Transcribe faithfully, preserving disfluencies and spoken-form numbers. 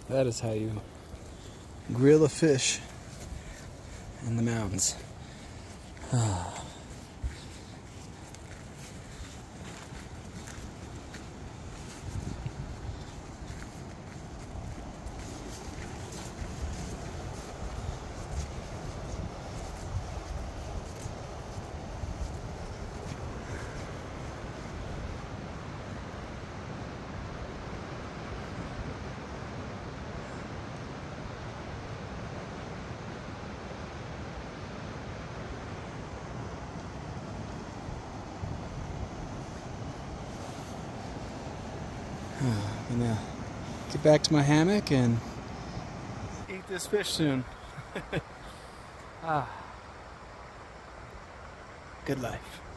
That is how you grill a fish in the mountains. I'm gonna get back to my hammock and eat this fish soon. ah, good life.